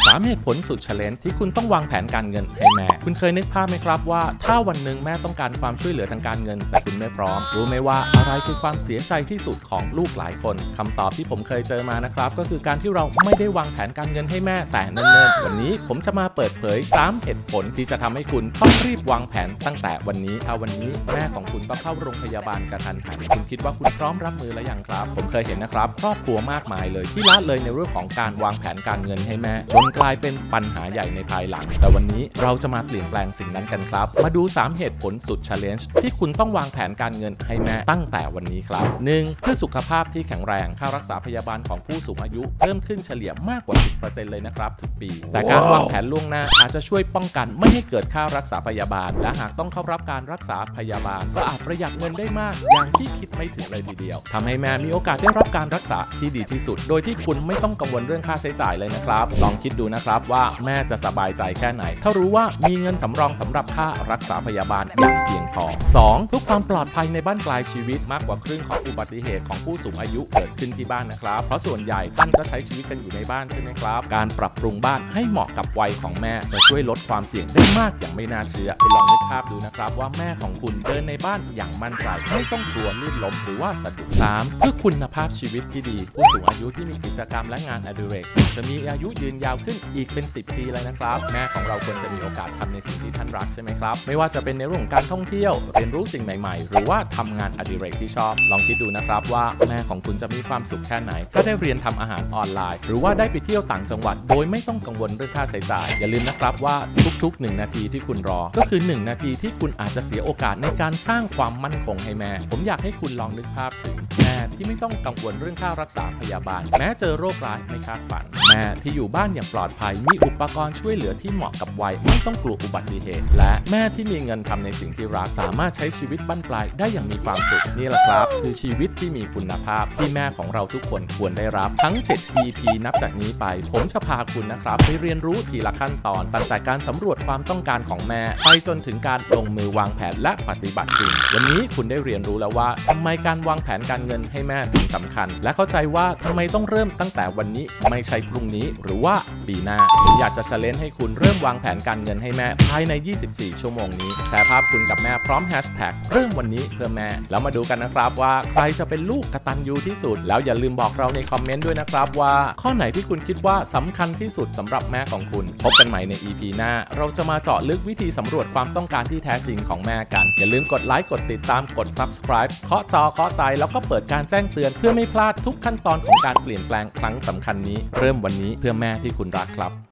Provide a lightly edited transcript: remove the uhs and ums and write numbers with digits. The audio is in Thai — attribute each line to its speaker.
Speaker 1: 3เหตุผลสุดเชลเลนจ์ที่คุณต้องวางแผนการเงินให้แม่คุณเคยนึกภาพไหมครับว่าถ้าวันหนึ่งแม่ต้องการความช่วยเหลือทางการเงินแต่คุณไม่พร้อมรู้ไหมว่าอะไรคือความเสียใจที่สุดของลูกหลายคนคำตอบที่ผมเคยเจอมานะครับก็คือการที่เราไม่ได้วางแผนการเงินให้แม่แต่เนิ่นๆวันนี้ผมจะมาเปิดเผย3เหตุผลที่จะทำให้คุณต้องรีบวางแผนตั้งแต่วันนี้ถ้าวันนี้แม่ของคุณต้องเข้าโรงพยาบาลกระทันหันคุณคิดว่าคุณพร้อมรับมือแล้วยังครับผมเคยเห็นนะครับครอบครัวมากมายเลยที่ละเลยในเรื่องของการวางแผนการเงินให้แม่จนกลายเป็นปัญหาใหญ่ในภายหลังแต่วันนี้เราจะมาเปลี่ยนแปลงสิ่งนั้นกันครับมาดู3เหตุผลสุด challenge ที่คุณต้องวางแผนการเงินให้แม่ตั้งแต่วันนี้ครับ 1. เพื่อสุขภาพที่แข็งแรงค่ารักษาพยาบาลของผู้สูงอายุเพิ่มขึ้นเฉลี่ยมากกว่า 10% เลยนะครับทุกปีแต่การวางแผนล่วงหน้าอาจจะช่วยป้องกันไม่ให้เกิดค่ารักษาพยาบาลและหากต้องเข้ารับการรักษาพยาบาลก็อาจประหยัดเงินได้มากอย่างที่คิดไม่ถึงเลยทีเดียวทำให้แม่มีโอกาสได้รับการรักษาที่ดีที่สุดโดยที่คุณไม่ต้องกังวลเรื่องค่าใช้จ่ายเลยนะครับลองคิดดูนะครับว่าแม่จะสบายใจแค่ไหนถ้ารู้ว่ามีเงินสำรองสำหรับค่ารักษาพยาบาลอย่างเพียงพอ 2. เพื่อความปลอดภัยในบ้านปลายชีวิตมากกว่าครึ่งของอุบัติเหตุของผู้สูงอายุเกิดขึ้นที่บ้านนะครับเพราะส่วนใหญ่ท่านก็ใช้ชีวิตกันอยู่ในบ้านใช่ไหมครับการปรับปรุงบ้านให้เหมาะกับวัยของแม่จะช่วยลดความเสี่ยงได้มากอย่างไม่น่าเชื่อคุณลองนึกภาพดูนะครับว่าแม่ของคุณเดินในบ้านอย่างมั่นใจไม่ต้องกลัวลื่นล้มหรือว่าสะดุด 3. เพื่อคุณภาพชีวิตที่ดีผู้สูงอายุที่มีกิจกรรมและงานอดิเรกจะมีอายุยืนยาวขึ้นอีกเป็น10 ปีเลยนะครับแม่ของเราควรจะมีโอกาสทำในสิ่งที่ท่านรักใช่ไหมครับไม่ว่าจะเป็นในเรื่องของการท่องเที่ยวเรียนรู้สิ่งใหม่ๆหรือว่าทำงานอดิเรกที่ชอบลองคิดดูนะครับว่าแม่ของคุณจะมีความสุขแค่ไหนก็ได้เรียนทำอาหารออนไลน์หรือว่าได้ไปเที่ยวต่างจังหวัดโดยไม่ต้องกังวลเรื่องค่าใช้จ่ายอย่าลืมนะครับว่าทุกๆ1 นาทีที่คุณรอก็คือ1 นาทีที่คุณอาจจะเสียโอกาสในการสร้างความมั่นคงให้แม่ผมอยากให้คุณลองนึกภาพถึงแม่ที่ไม่ต้องกังวลเรื่องค่ารักษาพยาบาลแม้เจอโรคร้ายไม่คาดฝันแม่ที่อยู่บ้านอย่างปลอดภัยมีอุปกรณ์ช่วยเหลือที่เหมาะกับวัยไม่ต้องกลัวอุบัติเหตุและแม่ที่มีเงินทำในสิ่งที่รักสามารถใช้ชีวิตบั้นปลายได้อย่างมีความสุขนี่แหละครับคือชีวิตที่มีคุณภาพที่แม่ของเราทุกคนควรได้รับทั้ง7 EP นับจากนี้ไปผมจะพาคุณนะครับไปเรียนรู้ทีละขั้นตอนตั้งแต่การสำรวจความต้องการของแม่ไปจนถึงการลงมือวางแผนและปฏิบัติจริงวันนี้คุณได้เรียนรู้แล้วว่าทำไมการวางแผนการเงินให้แม่ถึงสำคัญและเข้าใจว่าทำไมต้องเริ่มตั้งแต่วันนี้ไม่ใช่พรุ่งนี้หรือว่าปีหน้าผมอยากจะchallengeให้คุณเริ่มวางแผนการเงินให้แม่ภายใน24 ชั่วโมงนี้แชร์ภาพคุณกับแม่พร้อมแฮชแท็กเริ่มวันนี้เพื่อแม่แล้วมาดูกันนะครับว่าใครจะเป็นลูกกตัญญูที่สุดแล้วอย่าลืมบอกเราในคอมเมนต์ด้วยนะครับว่าข้อไหนที่คุณคิดว่าสำคัญที่สุดสำหรับแม่ของคุณพบกันใหม่ใน EP หน้าเราจะมาเจาะลึกวิธีสำรวจความต้องการที่แท้จริงของแม่กันอย่าลืมกดไลค์กดติดตามกด Subscribe เคาะจอเคาะใจแล้วก็เปิดการแจ้งเตือนเพื่อไม่พลาดทุกขั้นตอนของการเปลี่ยนแปลงครั้งสำคัญนี้เริ่มวันนี้เพื่อแม่ที่คุณรักครับ